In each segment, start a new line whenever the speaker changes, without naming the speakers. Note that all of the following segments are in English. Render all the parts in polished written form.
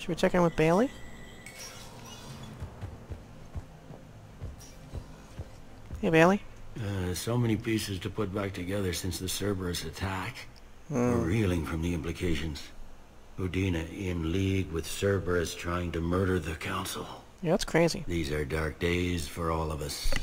Should we check in with Bailey? Hey, Bailey.
So many pieces to put back together since the Cerberus attack. We're reeling from the implications. Udina in league with Cerberus trying to murder the Council.
Yeah, that's crazy.
These are dark days for all of us.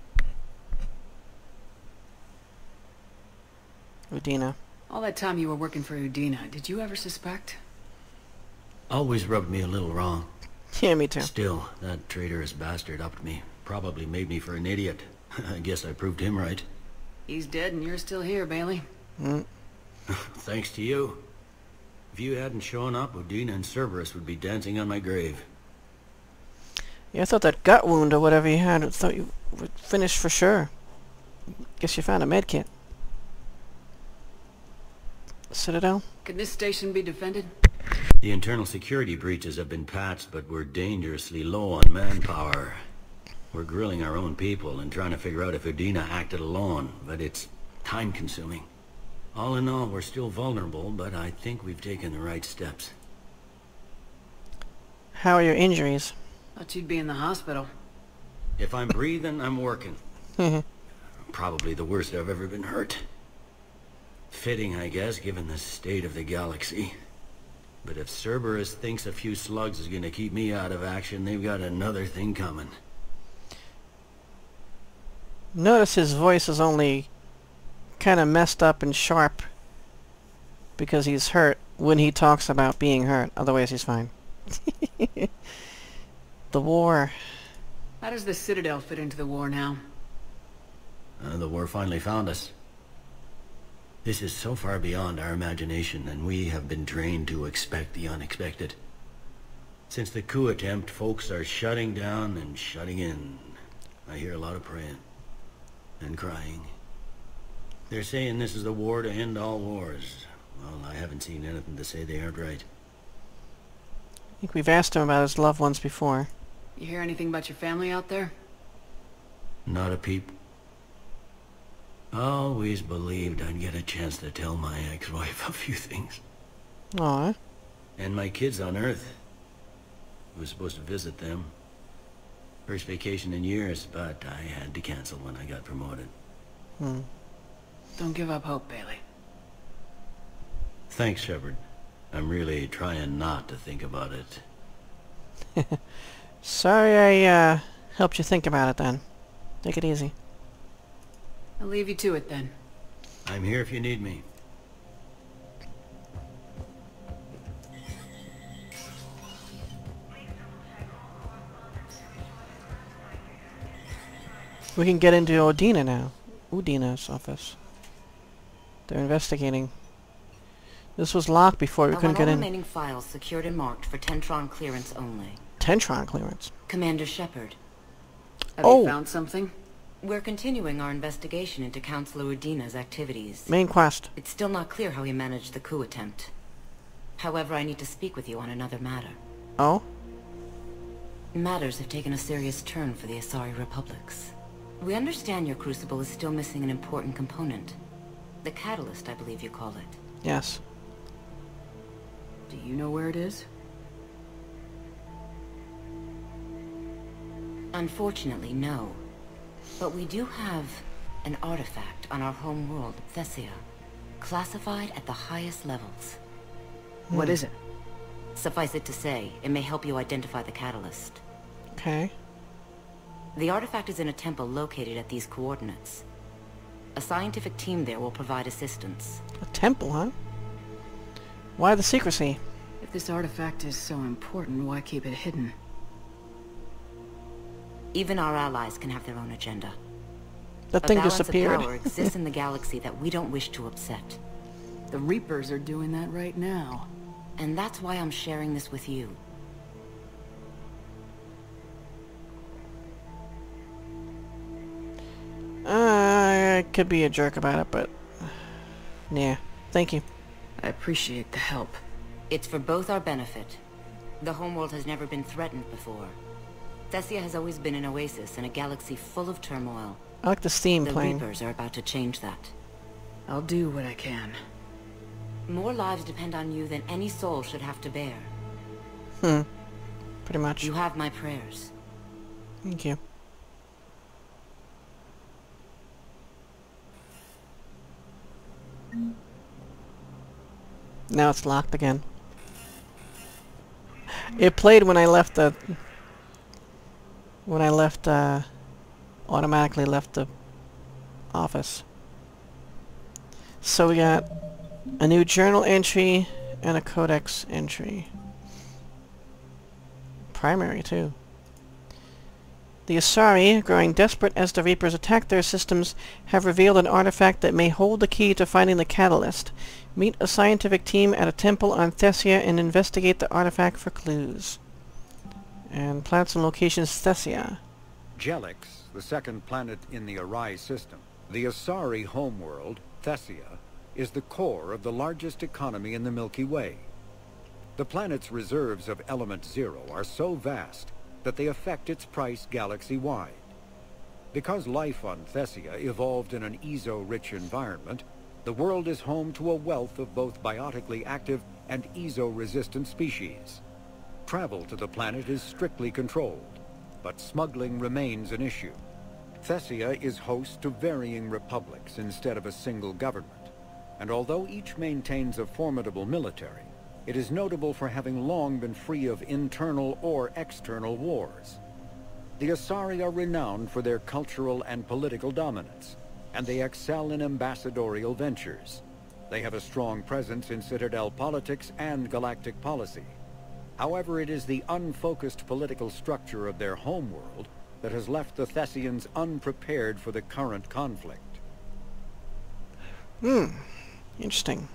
Udina.
All that time you were working for Udina, did you ever suspect?
Always rubbed me a little wrong.
Yeah, me too.
Still, that traitorous bastard upped me. Probably made me for an idiot. I guess I proved him right.
He's dead and you're still here, Bailey.
Thanks to you. If you hadn't shown up, Udina and Cerberus would be dancing on my grave.
Yeah, I thought that gut wound or whatever you had, I thought you would finish for sure. Guess you found a med kit. Citadel?
Could this station be defended?
The internal security breaches have been patched, but we're dangerously low on manpower. We're grilling our own people and trying to figure out if Udina acted alone, but it's time-consuming. All in all, we're still vulnerable, but I think we've taken the right steps.
How are your injuries?
Thought you'd be in the hospital.
If I'm breathing, I'm working. Probably the worst I've ever been hurt. Fitting, I guess, given the state of the galaxy. But if Cerberus thinks a few slugs is gonna keep me out of action, they've got another thing coming.
Notice his voice is only kind of messed up and sharp because he's hurt when he talks about being hurt. Otherwise, he's fine. The war.
How does the Citadel fit into the war now?
The war finally found us. This is so far beyond our imagination, and we have been trained to expect the unexpected. Since the coup attempt, folks are shutting down and shutting in. I hear a lot of praying. And crying. They're saying this is the war to end all wars. Well, I haven't seen anything to say they aren't right.
I think we've asked him about his loved ones before.
You hear anything about your family out there?
Not a peep. Always believed I'd get a chance to tell my ex-wife a few things.
Aw.
And my kids on Earth. I was supposed to visit them. First vacation in years, but I had to cancel when I got promoted.
Don't give up hope, Bailey.
Thanks, Shepard. I'm really trying not to think about it.
Sorry I helped you think about it then. Take it easy.
I'll leave you to it then.
I'm here if you need me.
We can get into Udina now. Udina's office. They're investigating. This was locked before we couldn't get in.
Remaining files secured and marked for Tentron clearance only.
Tentron clearance.
Commander Shepard.
Have you found something?
We're continuing our investigation into Councilor Udina's activities.
Main quest.
It's still not clear how he managed the coup attempt. However, I need to speak with you on another matter.
Oh?
Matters have taken a serious turn for the Asari Republics. We understand your crucible is still missing an important component. The catalyst, I believe you call it.
Yes.
Do you know where it is?
Unfortunately, no. But we do have an artifact on our home world, Thessia, classified at the highest levels.
What is it?
Suffice it to say, it may help you identify the catalyst.
Okay.
The artifact is in a temple located at these coordinates. A scientific team there will provide assistance.
A temple, huh? Why the secrecy?
If this artifact is so important, why keep it hidden?
Even our allies can have their own agenda.
That thing
A balance
disappeared.
of power exists in the galaxy that we don't wish to upset.
The Reapers are doing that right now.
And that's why I'm sharing this with you.
I could be a jerk about it, but... yeah. Thank you.
I appreciate the help.
It's for both our benefit. The homeworld has never been threatened before. Thessia has always been an oasis in a galaxy full of turmoil.
I like the steam
The
playing.
Reapers are about to change that.
I'll do what I can.
More lives depend on you than any soul should have to bear.
Pretty much.
You have my prayers.
Thank you. Now it's locked again. It played when I left the... automatically left the office. So we got a new journal entry and a codex entry. Primary, too. The Asari, growing desperate as the Reapers attack their systems, have revealed an artifact that may hold the key to finding the catalyst. Meet a scientific team at a temple on Thessia and investigate the artifact for clues. And planets and locations: Thessia.
Jelix, the second planet in the Asari system. The Asari homeworld, Thessia, is the core of the largest economy in the Milky Way. The planet's reserves of Element Zero are so vast that they affect its price galaxy-wide. Because life on Thessia evolved in an EZO-rich environment, the world is home to a wealth of both biotically active and EZO-resistant species. Travel to the planet is strictly controlled, but smuggling remains an issue. Thessia is host to varying republics instead of a single government, and although each maintains a formidable military, it is notable for having long been free of internal or external wars. The Asari are renowned for their cultural and political dominance, and they excel in ambassadorial ventures. They have a strong presence in Citadel politics and galactic policy. However, it is the unfocused political structure of their homeworld that has left the Thessians unprepared for the current conflict.
Interesting.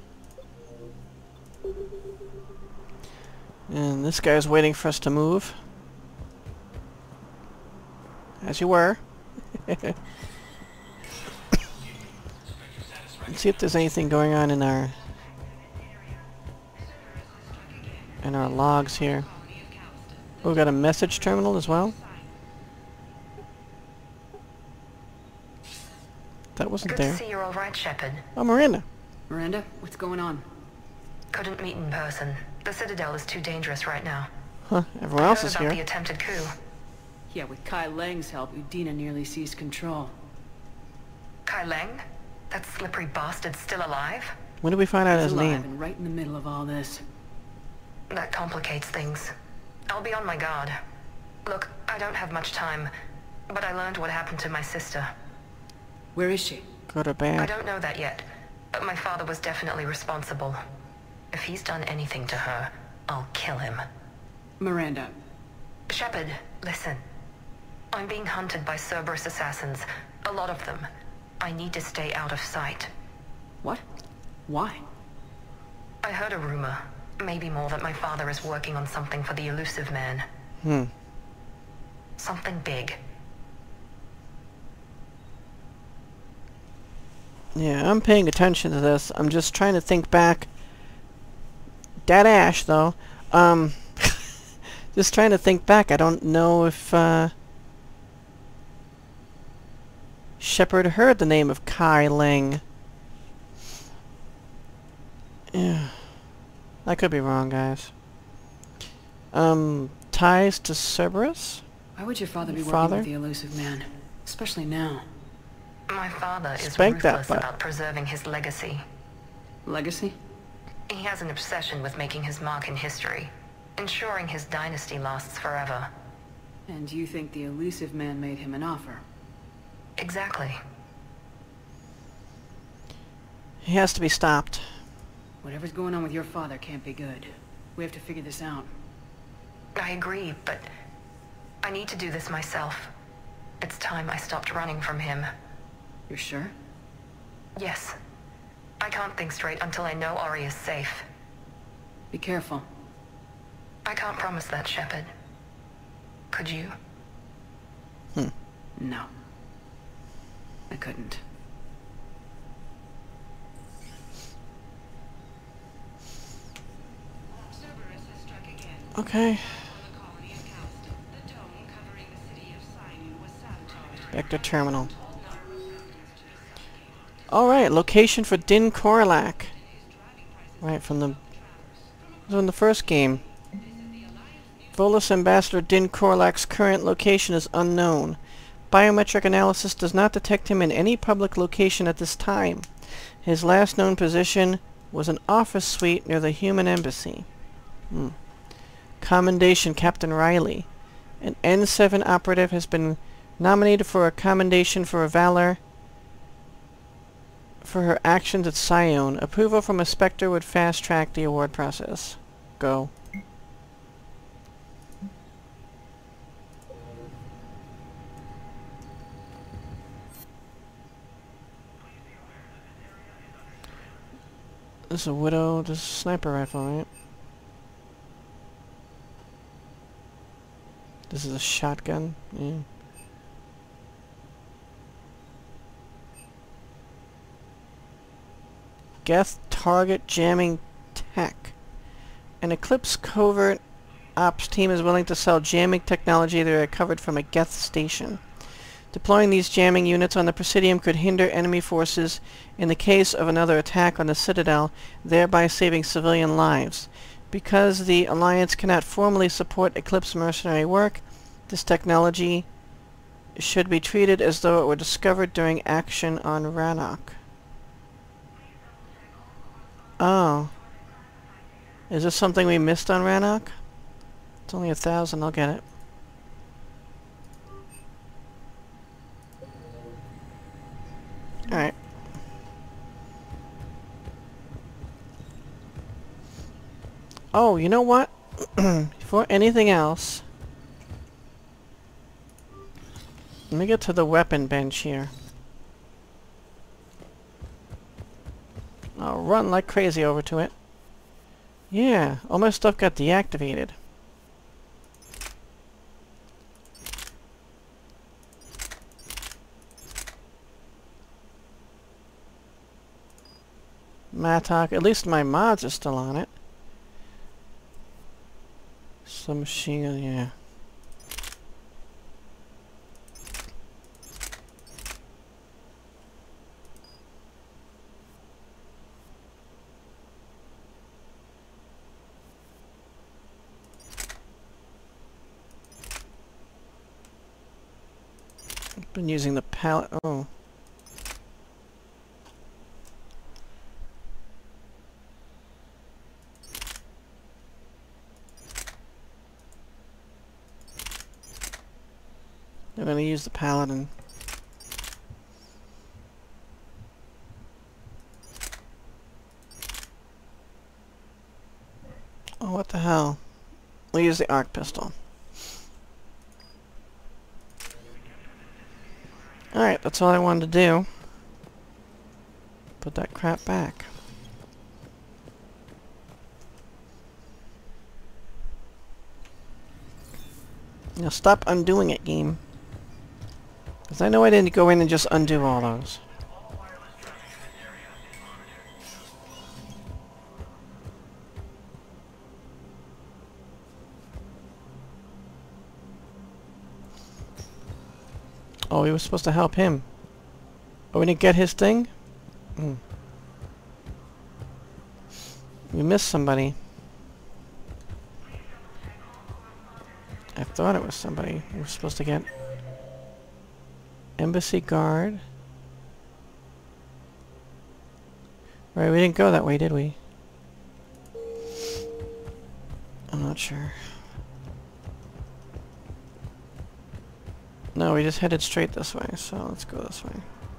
And this guy's waiting for us to move. As you were. Let's see if there's anything going on in our logs here. Oh, we got a message terminal as well. That wasn't there.
Good to see you're all right, Shepard.
Oh, Miranda.
Miranda, what's going on?
Couldn't meet in person. The Citadel is too dangerous right now.
Huh, everyone else is
Heard about the
here.
attempted coup.
Yeah, with Kai Lang's help, Udina nearly seized control.
Kai Lang? That slippery bastard's still alive?
When did we find out
He's
his
alive
name?
and right in the middle of all this.
That complicates things. I'll be on my guard. Look, I don't have much time, but I learned what happened to my sister.
Where is she?
Good or
I
bad?
don't know that yet, but my father was definitely responsible. If he's done anything to her, I'll kill him.
Miranda.
Shepard, listen. I'm being hunted by Cerberus assassins. A lot of them. I need to stay out of sight.
What? Why?
I heard a rumor, maybe more, that my father is working on something for the elusive man. Something big.
Yeah, I'm paying attention to this. I'm just trying to think back. Dead ash, though. Just trying to think back. I don't know if Shepard heard the name of Kai Lang. Yeah. I could be wrong, guys. Ties to Cerberus?
Why would your father be
Your
working
father?
with the elusive man? Especially now.
My father is
Spank that
ruthless
butt.
about preserving his legacy.
Legacy?
He has an obsession with making his mark in history, ensuring his dynasty lasts forever.
And you think the elusive man made him an offer?
Exactly.
He has to be stopped.
Whatever's going on with your father can't be good. We have to figure this out.
I agree, but I need to do this myself. It's time I stopped running from him.
You're sure?
Yes. I can't think straight until I know Ori is safe.
Be careful.
I can't promise that, Shepard. Could you?
No. I couldn't.
Okay. Back to terminal. Alright, location for Din Korlack. Right, from the... It was in the first game. Volus Ambassador Din Korlack's current location is unknown. Biometric analysis does not detect him in any public location at this time. His last known position was an office suite near the human embassy. Commendation, Captain Riley. An N7 operative has been nominated for a commendation for valor for her actions at Sion. Approval from a Spectre would fast-track the award process. Go. This is a Widow, this is a sniper rifle, right? This is a shotgun, yeah. Geth target jamming tech. An Eclipse covert ops team is willing to sell jamming technology they recovered from a Geth station. Deploying these jamming units on the Presidium could hinder enemy forces in the case of another attack on the Citadel, thereby saving civilian lives. Because the Alliance cannot formally support Eclipse mercenary work, this technology should be treated as though it were discovered during action on Rannoch. Oh. Is this something we missed on Rannoch? It's only 1,000, I'll get it. Alright. Oh, you know what? Before anything else, let me get to the weapon bench here. I'll run like crazy over to it. Yeah, all my stuff got deactivated. Mattock, at least my mods are still on it. Some machine gun, yeah. I've been using the pallet. Oh. I'm going to use the paladin. Oh, what the hell? We'll use the arc pistol. Alright, that's all I wanted to do. Put that crap back. Now stop undoing it, game. Because I know I didn't go in and just undo all those. Oh, we were supposed to help him. Oh, we didn't get his thing? We missed somebody. I thought it was somebody we were supposed to get. Embassy guard. Right, we didn't go that way, did we? I'm not sure. No, we just headed straight this way, so let's go this way.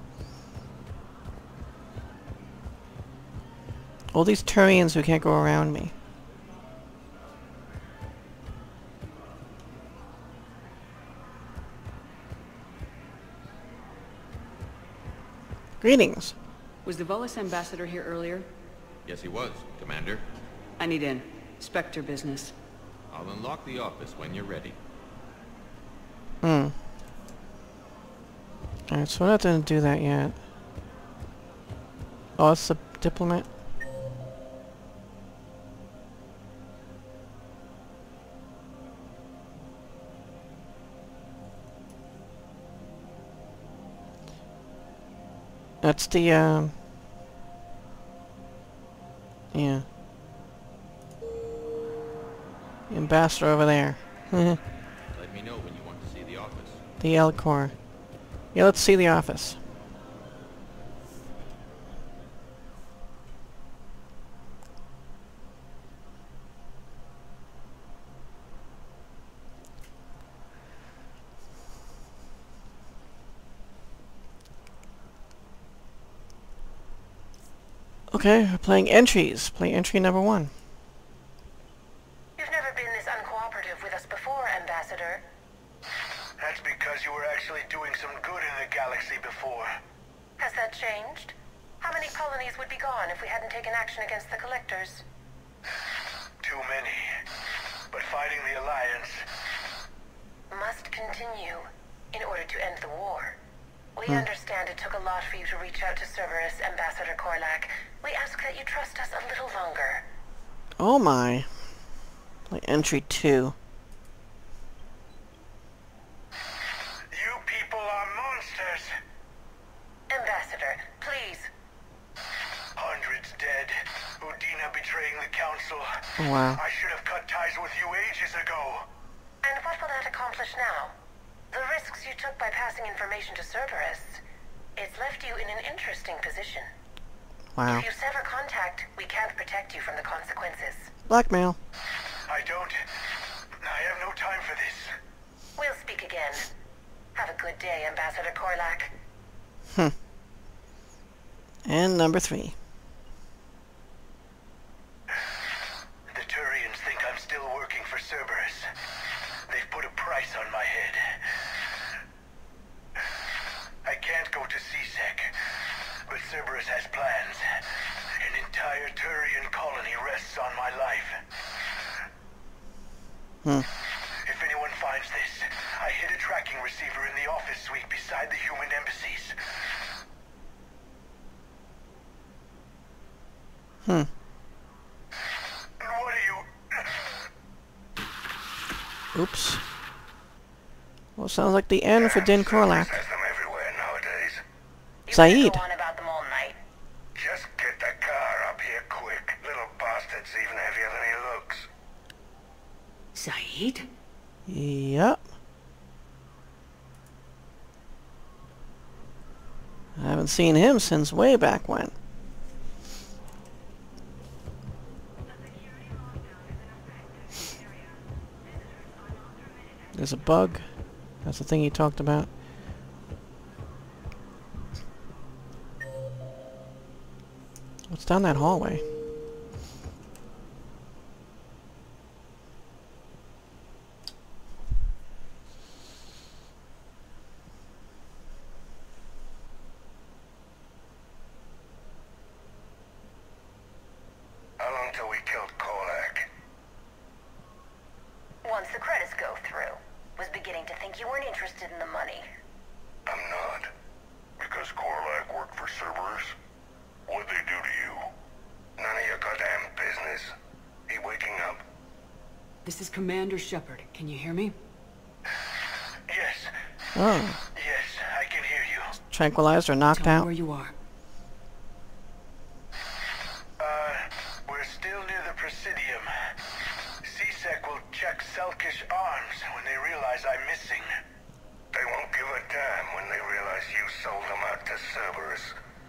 All these Turians who can't go around me. Greetings.
Was the Volus ambassador here earlier?
Yes, he was, Commander.
I need in. Spectre business.
I'll unlock the office when you're ready.
Alright, so we're not gonna do that yet. Oh, it's the diplomat. That's the, yeah. The ambassador over there.
Let me know when you want to see the office.
The L core. Yeah, let's see the office. Okay, we're playing entries. Play entry number 1.
You've never been this uncooperative with us before, Ambassador.
That's because you were actually doing some good in the galaxy before.
Has that changed? How many colonies would be gone if we hadn't taken action against the Collectors?
Too many. But fighting the Alliance...
Must continue in order to end the war. We understand it took a lot for you to reach out to Cerberus, Ambassador Korlack. We ask that you trust us a little longer.
Oh my. Play entry 2.
You people are monsters!
Ambassador, please.
Hundreds dead. Udina betraying the Council.
Oh, wow.
I should have cut ties with you ages ago.
And what will that accomplish now? The risks you took by passing information to Cerberus, it's left you in an interesting position.
Wow.
If you sever contact, we can't protect you from the consequences.
Blackmail.
I have no time for this.
We'll speak again. Have a good day, Ambassador Korlack.
And number 3.
The Turians think I'm still working for Cerberus. They've put a price on my head. I can't go to CSEC, but Cerberus has plans. An entire Turian colony rests on my life. If anyone finds this, I hid a tracking receiver in the office suite beside the human embassies. And what are you...
Oops. Well, sounds like the end for Din Korlack.
Has them everywhere nowadays.
Saeed.
Go on about them all night.
Just get the car up here quick. Little bastard's even heavier than he looks.
Saeed?
Yep. I haven't seen him since way back when. There's a bug. That's the thing he talked about. What's down that hallway?
How long till we killed Korlack?
Once the credits go through, was beginning to think you weren't interested in the money.
I'm not. Because Korlack worked for Cerberus? What'd they do to you? None of your goddamn business. He waking up?
This is Commander Shepard. Can you hear me?
Yes.
Oh.
Yes, I can hear you.
Tranquilized or knocked
Tell me
out?
where you are.
We're still near the Presidium. CSEC will check Selkish arms when they realize I'm missing. They won't give a damn when they realize you sold them out to Cerberus.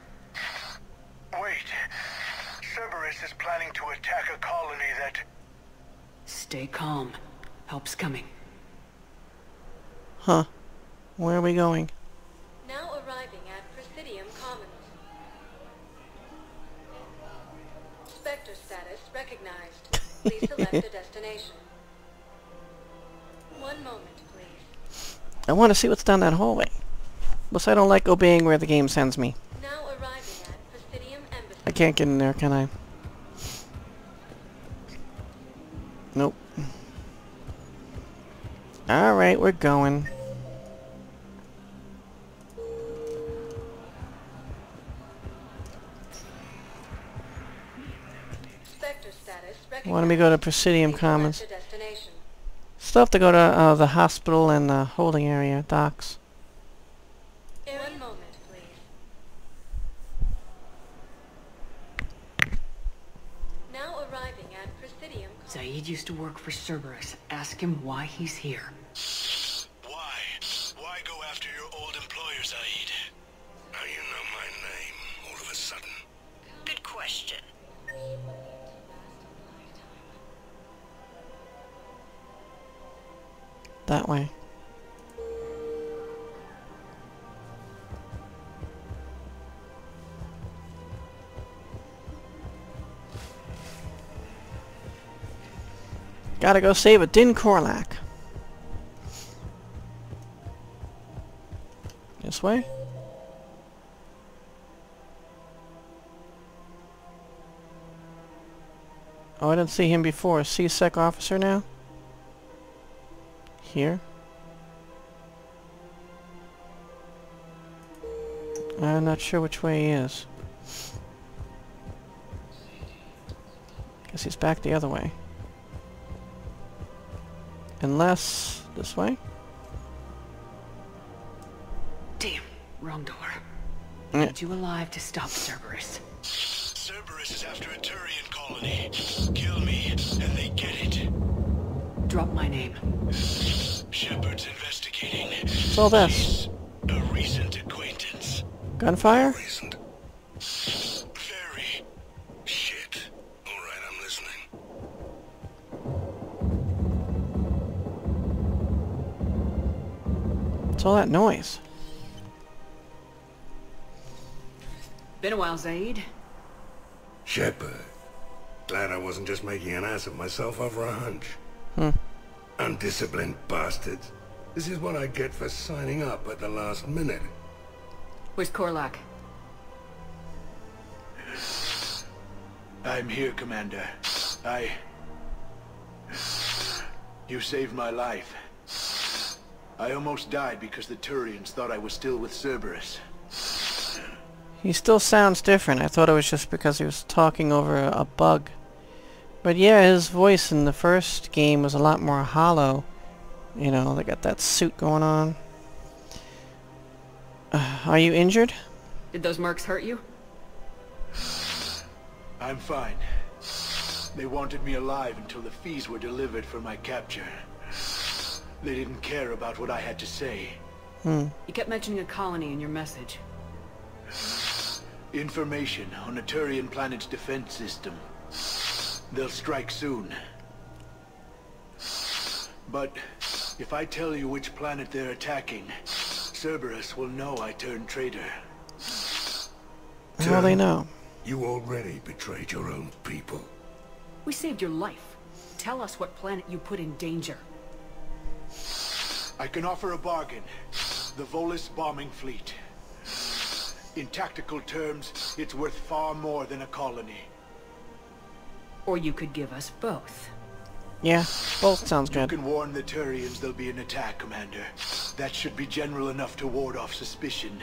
Wait. Cerberus is planning to attack a colony that...
Stay calm. Help's coming.
Huh. Where are we going?
Now arriving at Presidium Commons. Spectre status recognized. Please select a destination. One moment, please.
I want to see what's down that hallway. Plus, I don't like obeying where the game sends me.
Now arriving at Presidium Embassy.
I can't get in there, can I? Nope. Alright, we're going.
Spectre status recognized.
Why don't we go to Presidium
Please
Commons?
select a destination.
Still have to go to the hospital and the holding area, docks.
One moment, please. Now arriving at Presidium
Zaid used to work for Cerberus. Ask him why he's here.
Why? Why go after your old employer, Zaid? Now you know my name, all of a sudden.
Good question.
That way. Gotta go save a Din Korlack. This way? Oh, I didn't see him before. C-Sec officer now? Here? I'm not sure which way he is. Guess he's back the other way. Unless... this way?
Damn, wrong door.
Yeah.
Need you alive to stop Cerberus.
Cerberus is after a Turian colony. Kill me, and they get it.
Drop my name.
Shepard's investigating.
What's all this?
He's a recent acquaintance.
Gunfire?
Recent? Very. Shit. Alright, I'm listening.
What's all that noise?
Been a while, Zaid.
Shepard. Glad I wasn't just making an ass of myself over a hunch. Undisciplined bastards. This is what I get for signing up at the last minute.
Where's Korlack?
I'm here, Commander. You saved my life. I almost died because the Turians thought I was still with Cerberus.
He still sounds different. I thought it was just because he was talking over a bug. But yeah, his voice in the first game was a lot more hollow. You know, they got that suit going on. Are you injured?
Did those mercs hurt you?
I'm fine. They wanted me alive until the fees were delivered for my capture. They didn't care about what I had to say.
You kept mentioning a colony in your message.
Information on a Turian planet's defense system. They'll strike soon. But if I tell you which planet they're attacking, Cerberus will know I turned traitor.
How do they know?
You already betrayed your own people.
We saved your life. Tell us what planet you put in danger.
I can offer a bargain. The Volus bombing fleet. In tactical terms, it's worth far more than a colony.
Or you could give us both.
Yeah, both sounds
You
good.
can warn the Turians there'll be an attack, Commander. That should be general enough to ward off suspicion.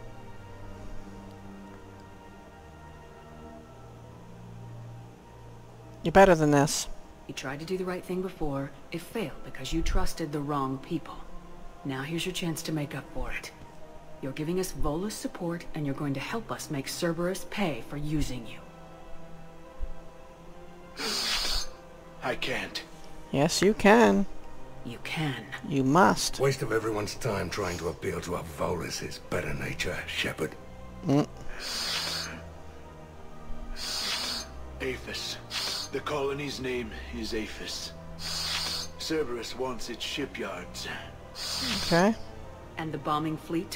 You're better than this.
You tried to do the right thing before. It failed because you trusted the wrong people. Now here's your chance to make up for it. You're giving us Volus support, and you're going to help us make Cerberus pay for using you.
I can't.
Yes, you can.
You can.
You must.
Waste of everyone's time trying to appeal to a Volus' better nature, Shepard.
Aphis. The colony's name is Aphis. Cerberus wants its shipyards.
Okay.
And the bombing fleet?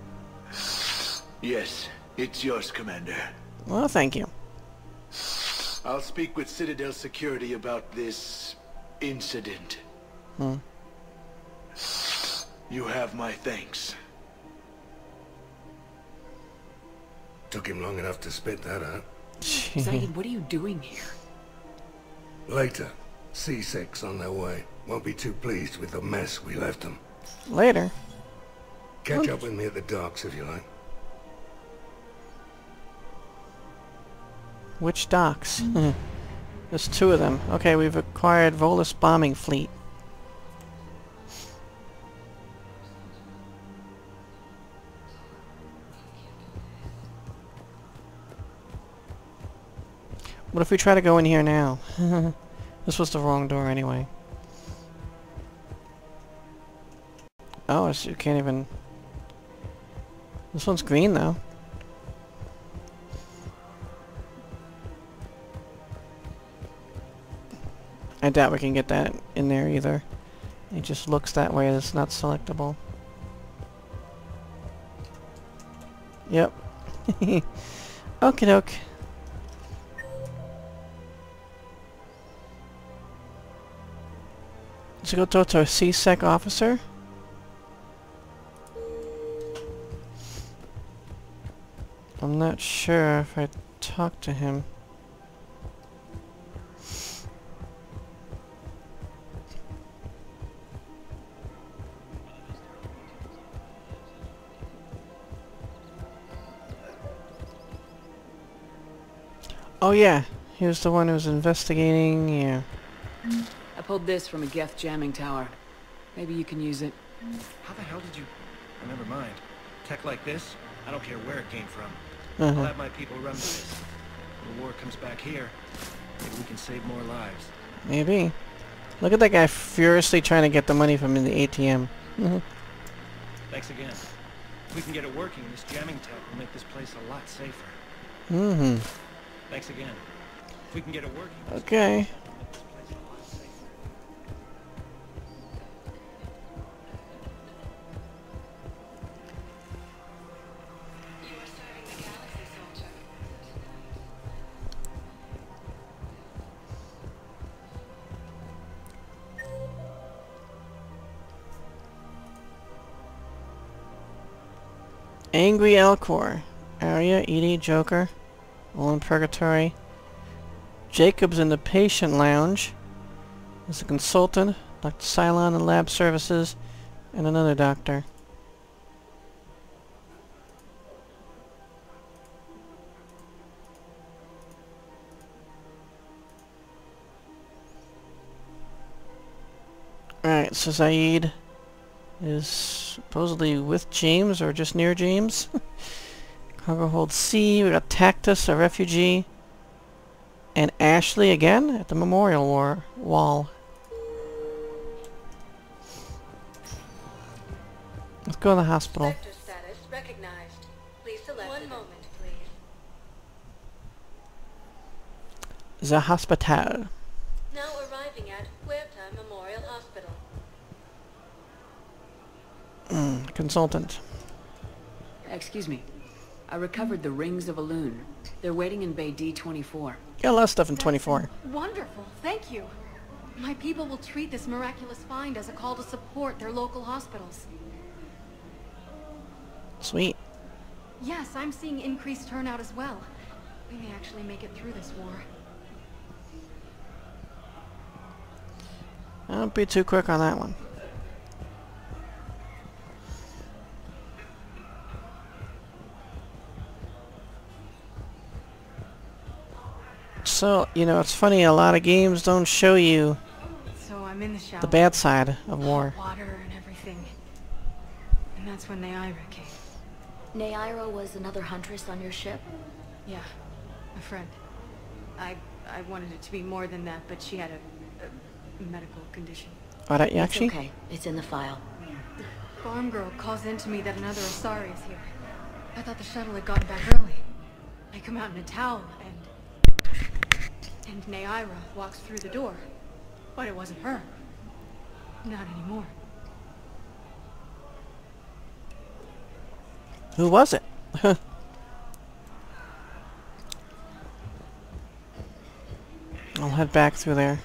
Yes, it's yours, Commander.
Well, thank you.
I'll speak with Citadel Security about this incident. You have my thanks.
Took him long enough to spit that out.
Zaid, what are you doing here?
Later, C6 on their way. Won't be too pleased with the mess we left them.
Later.
Catch up with me at the docks if you like.
Which docks? There's two of them. Okay, we've acquired Volus bombing fleet. What if we try to go in here now? This was the wrong door anyway. Oh, you can't even... This one's green though. I doubt we can get that in there either. It just looks that way, it's not selectable. Yep. Okie doke. Let's go talk to our C-Sec officer. I'm not sure if I talked to him. Oh yeah, he was the one who was investigating, yeah.
I pulled this from a Geth jamming tower. Maybe you can use it.
How the hell did you... Oh, never mind. Tech like this, I don't care where it came from.
Uh-huh.
I'll have my people run with this. When the war comes back here, maybe we can save more lives.
Maybe. Look at that guy furiously trying to get the money from in the ATM.
Thanks again. If we can get it working, this jamming tech will make this place a lot safer.
Mm-hmm.
Thanks again. If we can get it working...
Okay. Angry Elcor. Arya, Edie, Joker. All in purgatory. Jacob's in the patient lounge. There's a consultant, Dr. Cylon in lab services, and another doctor. Alright, so Zaid is supposedly with James, or just near James. Cargo hold C, we got Tactus, a refugee, and Ashley again at the memorial wall. Let's go to the hospital.
Sector status recognized. Please select. One moment, please.
The hospital.
Now arriving at Huerta Memorial Hospital.
Consultant.
Excuse me. I recovered the rings of Elune. They're waiting in Bay D-24.
Got a lot of stuff in 24.
Wonderful, thank you. My people will treat this miraculous find as a call to support their local hospitals.
Sweet.
Yes, I'm seeing increased turnout as well. We may actually make it through this war.
Don't be too quick on that one. So, you know, it's funny, a lot of games don't show you
So I'm in the shower.
the bad side of war.
Water and everything. And that's when Neaira came.
Neaira was another huntress on your ship?
Yeah, a friend. I wanted it to be more than that, but she had a medical condition.
Alright,
It's
Yakshi?
okay. It's in the file.
The farm girl calls in to me that another Asari is here. I thought the shuttle had gotten back early. I come out in a towel, and Neaira walks through the door. But it wasn't her. Not anymore.
Who was it? I'll head back through there.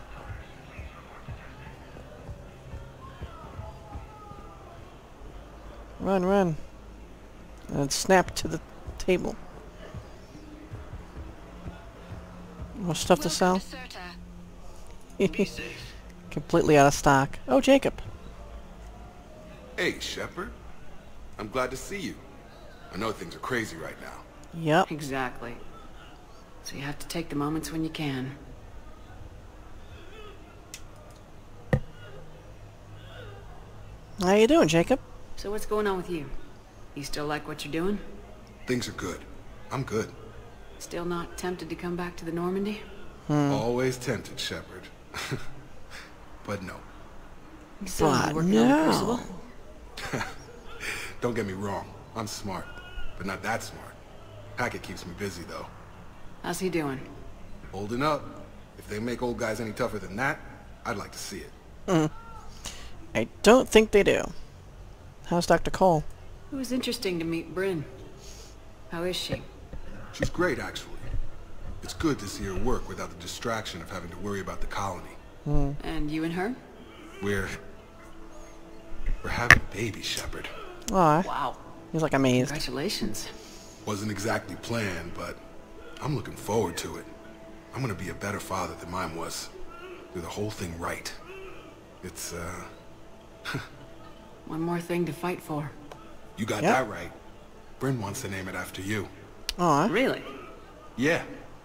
Run, run. And snap to the table. More stuff to sell? Completely out of stock. Oh, Jacob.
Hey, Shepard. I'm glad to see you. I know things are crazy right now.
Yep.
Exactly. So you have to take the moments when you can.
How you doing, Jacob?
So what's going on with you? You still like what you're doing?
Things are good. I'm good.
Still not tempted to come back to the Normandy?
Always tempted, Shepard. But no.
So, you working on the Crucible?
Don't get me wrong. I'm smart, but not that smart. Hackett keeps me busy, though.
How's he doing?
Holding up. If they make old guys any tougher than that, I'd like to see it.
I don't think they do. How's Dr. Cole?
It was interesting to meet Bryn. How is she?
She's great, actually. It's good to see her work without the distraction of having to worry about the colony.
And you and her?
We're having a baby, Shepard.
Aw.
Wow.
He's like amazed.
Congratulations.
Wasn't exactly planned, but I'm looking forward to it. I'm gonna be a better father than mine was. Do the whole thing right. It's,
One more thing to fight for.
You got that right. Bryn wants to name it after you.
Aw.
Really?
Yeah.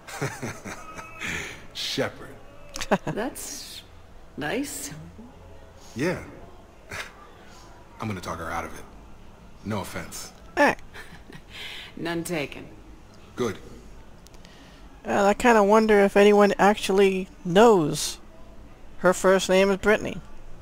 Shepard.
That's nice.
Yeah. I'm gonna talk her out of it. No offense.
Hey.
None taken.
Good.
I kind of wonder if anyone actually knows her first name is Brittany.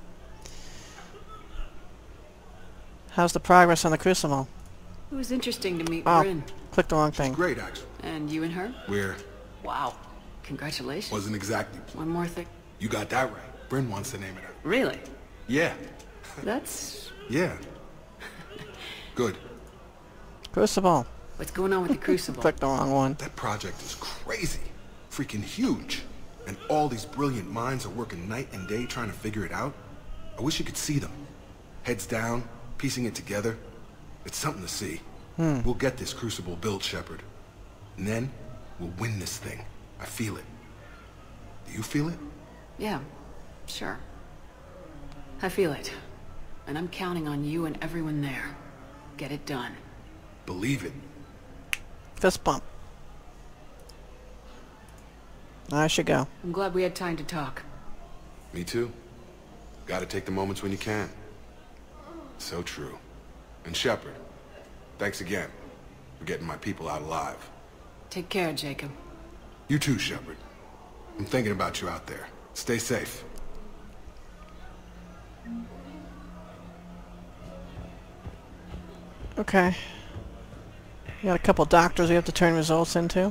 How's the progress on the Crucible?
It was interesting to meet
Oh,
Bryn.
clicked the wrong thing.
Great, actually.
And you and her?
We're...
Wow. Congratulations.
Wasn't exactly...
One more thing.
You got that right. Bryn wants to name it after.
Really?
Yeah.
That's...
Yeah. Good.
Crucible.
What's going on with the Crucible?
Clicked the wrong one.
That project is crazy. Freaking huge. And all these brilliant minds are working night and day trying to figure it out. I wish you could see them. Heads down, piecing it together. It's something to see. We'll get this Crucible built, Shepard. And then, we'll win this thing. I feel it. Do you feel it?
Yeah, sure. I feel it. And I'm counting on you and everyone there. Get it done.
Believe it.
Fist bump. I should go.
I'm glad we had time to talk.
Me too. Gotta take the moments when you can. So true. And Shepard, thanks again for getting my people out alive.
Take care, Jacob.
You too, Shepard. I'm thinking about you out there. Stay safe.
Okay. We got a couple doctors we have to turn results into.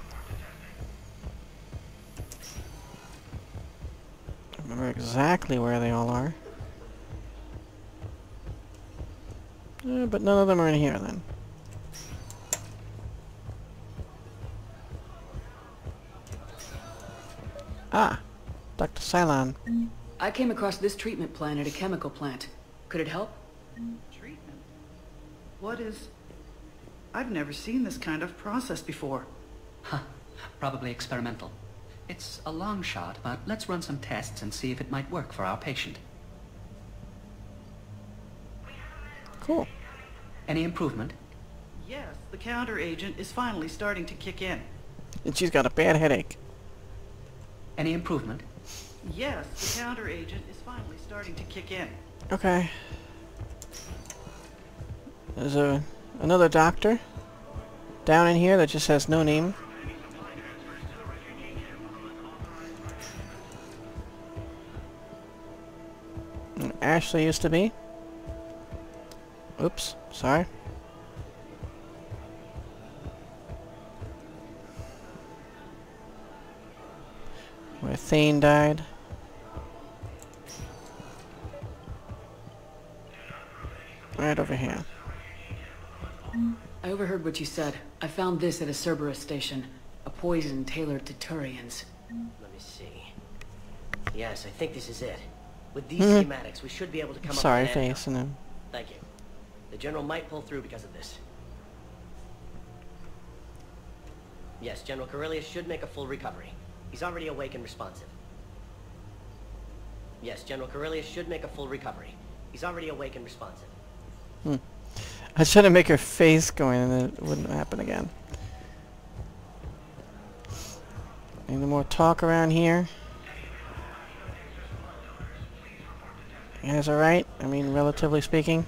I remember exactly where they all are. But none of them are in here then. Ah, Dr. Cylon.
I came across this treatment plan at a chemical plant. Could it help?
Treatment? What is... I've never seen this kind of process before.
Huh. Probably experimental. It's a long shot, but let's run some tests and see if it might work for our patient.
Cool.
Any improvement?
Yes, the counter agent is finally starting to kick in.
And she's got a bad headache.
Any improvement?
Yes, the counter agent is finally starting to kick in.
Okay. There's another doctor down in here that just has no name. And Ashley used to be. Oops, sorry. Where Thane died. Right over here.
I overheard what you said. I found this at a Cerberus station. A poison tailored to Turians.
Let me see. Yes, I think this is it. With these schematics, we should be able to come up with
Sorry,
an
face
antidote.
and then.
Thank you. The General might pull through because of this. Yes, General Corellius should make a full recovery. He's already awake and responsive. Yes, General Corellius should make a full recovery. He's already awake and responsive.
I was trying to make her face going and then it wouldn't happen again. Any more talk around here? You guys alright? I mean, relatively speaking.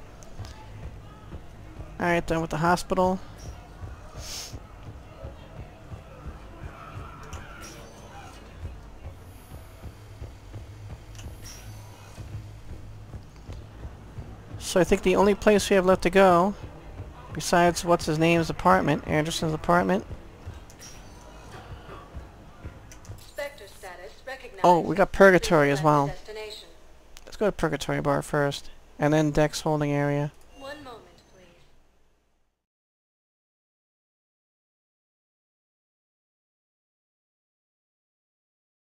Alright, done with the hospital. So I think the only place we have left to go, besides what's-his-name's apartment, Anderson's apartment.
Spectre status recognized.
Oh, we got Purgatory as well.
Destination.
Let's go to Purgatory Bar first, and then Dex holding area.